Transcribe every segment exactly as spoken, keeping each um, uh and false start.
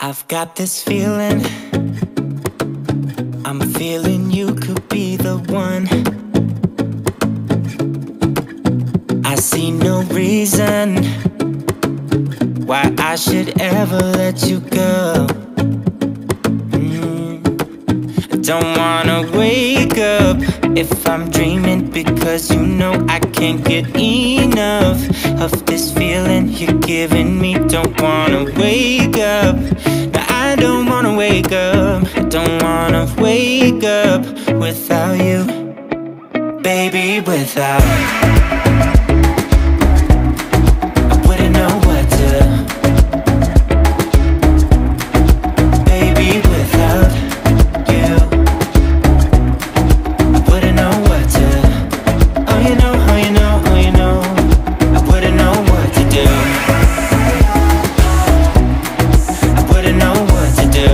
I've got this feeling, I'm feeling you could be the one. I see no reason why I should ever let you go. mm. I don't wanna wake up if I'm dreaming, because you know I can't get enough of this feeling you're giving me. Don't wanna wake up, no, I don't wanna wake up. I don't wanna wake up without you, baby, without. I wouldn't know what to, baby, without you. I wouldn't know what to, oh you know, oh you know, oh you know. I wouldn't know what to do. I wouldn't know what to do,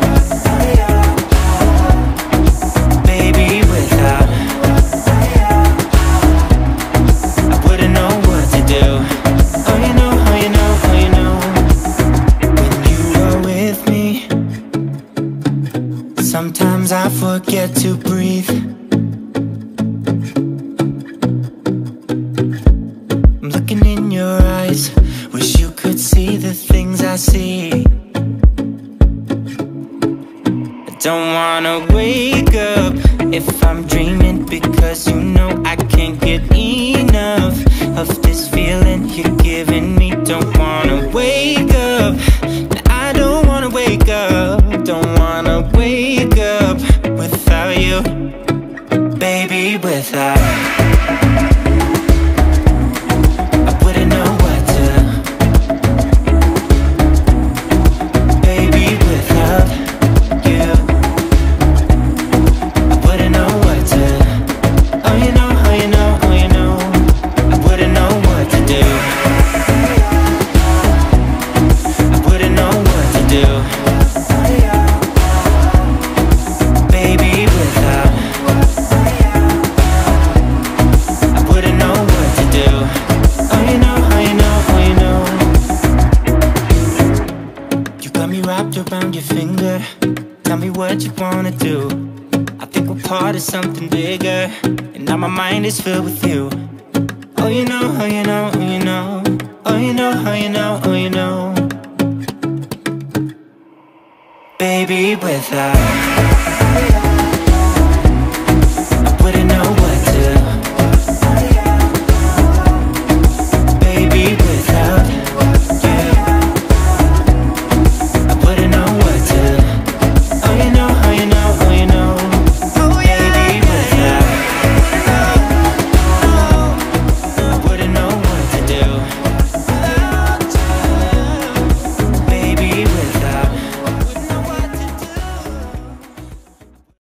baby, without. I wouldn't know what to do. Oh you know, oh you know, oh you know. When you are with me, sometimes I forget to breathe. I'm looking in your eyes, wish you could see the things I see. I don't wanna wake up if I'm dreaming, because you know I can't get enough of this feeling you're giving me. Don't wanna wake up, no, I don't wanna wake up. Don't wanna wake up without you, baby, without. I wouldn't know what to, baby, without you. I wouldn't know what to, oh you know, oh you know, oh you know. I wouldn't know what to do. I wouldn't know what to do, baby, without. I wouldn't know what to do. Oh you know, oh you know, oh you know. You got me wrapped around your finger. Tell me what you wanna do. I think we're part of something bigger, and now my mind is filled with you. Oh you know, oh you know, oh you know. Oh you know, oh you know, oh you know. Baby, without.